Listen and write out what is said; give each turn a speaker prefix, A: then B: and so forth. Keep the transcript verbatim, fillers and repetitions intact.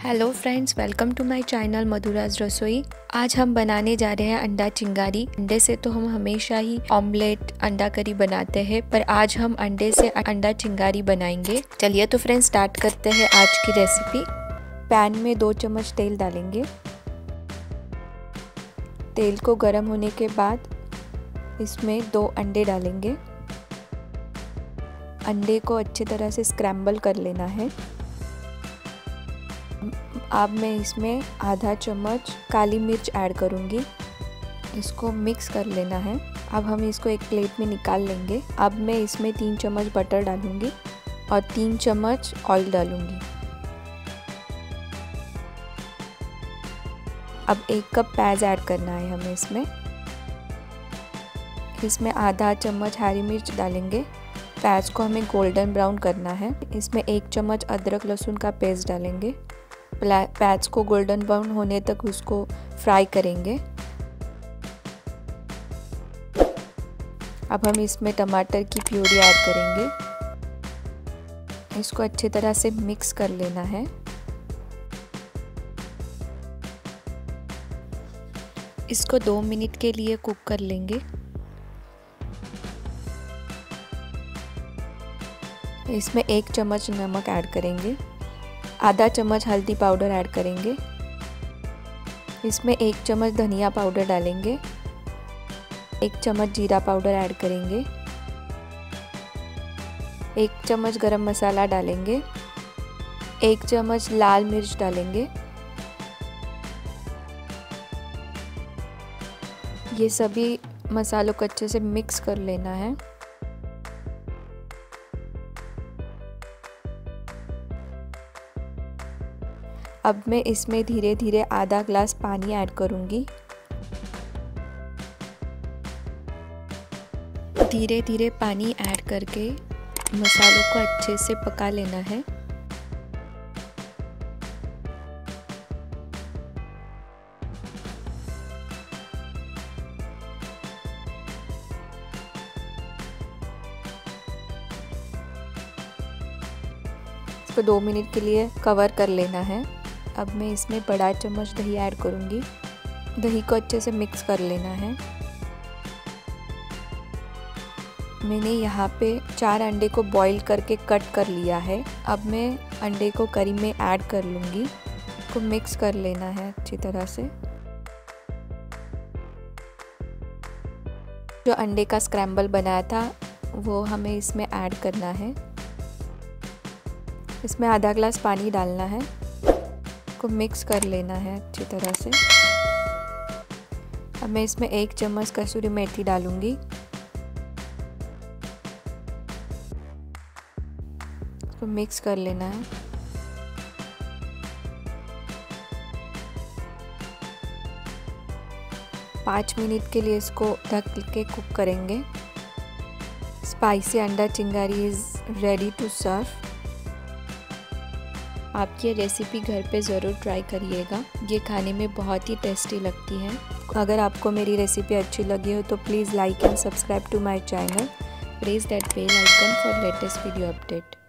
A: Hello friends, welcome to my channel Madhuraj Rasoi. आज हम बनाने जा रहे हैं अंडा चिंगारी। अंडे से तो हम हमेशा ही ऑमलेट, अंडा करी बनाते हैं, पर आज हम अंडे से अंडा चिंगारी बनाएंगे। चलिए तो फ्रेंड्स स्टार्ट करते हैं आज की रेसिपी। पैन में दो चम्मच तेल डालेंगे। तेल को गर्म होने के बाद इसमें दो अंडे डालेंगे। अंडे को अच्छी तरह से स्क्रैम्बल कर लेना है। अब मैं इसमें आधा चम्मच काली मिर्च ऐड करूँगी। इसको मिक्स कर लेना है। अब हम इसको एक प्लेट में निकाल लेंगे। अब मैं इसमें तीन चम्मच बटर डालूँगी और तीन चम्मच ऑयल डालूँगी। अब एक कप प्याज ऐड करना है हमें इसमें। इसमें आधा चम्मच हरी मिर्च डालेंगे। प्याज को हमें गोल्डन ब्राउन करना है। इसमें एक चम्मच अदरक लहसुन का पेस्ट डालेंगे। प्याज को गोल्डन ब्राउन होने तक उसको फ्राई करेंगे। अब हम इसमें टमाटर की प्यूरी ऐड करेंगे। इसको अच्छी तरह से मिक्स कर लेना है। इसको दो मिनट के लिए कुक कर लेंगे। इसमें एक चम्मच नमक ऐड करेंगे। आधा चम्मच हल्दी पाउडर ऐड करेंगे। इसमें एक चम्मच धनिया पाउडर डालेंगे। एक चम्मच जीरा पाउडर ऐड करेंगे। एक चम्मच गरम मसाला डालेंगे। एक चम्मच लाल मिर्च डालेंगे। ये सभी मसालों को अच्छे से मिक्स कर लेना है। अब मैं इसमें धीरे धीरे आधा ग्लास पानी ऐड करूँगी। धीरे धीरे पानी ऐड करके मसालों को अच्छे से पका लेना है। इसको दो मिनट के लिए कवर कर लेना है। अब मैं इसमें बड़ा चम्मच दही ऐड करूँगी। दही को अच्छे से मिक्स कर लेना है। मैंने यहाँ पे चार अंडे को बॉईल करके कट कर लिया है। अब मैं अंडे को करी में ऐड कर लूँगी। इसको मिक्स कर लेना है अच्छी तरह से। जो अंडे का स्क्रैम्बल बनाया था वो हमें इसमें ऐड करना है। इसमें आधा ग्लास पानी डालना है। को मिक्स कर लेना है अच्छी तरह से। अब मैं इसमें एक चम्मच कसूरी मेथी डालूंगी। इसको मिक्स कर लेना है। पाँच मिनट के लिए इसको ढक के कुक करेंगे। स्पाइसी अंडा चिंगारी इज़ रेडी टू सर्व। आप ये रेसिपी घर पे ज़रूर ट्राई करिएगा। ये खाने में बहुत ही टेस्टी लगती है। अगर आपको मेरी रेसिपी अच्छी लगी हो तो please like and subscribe to my channel. Press that bell icon for latest video update.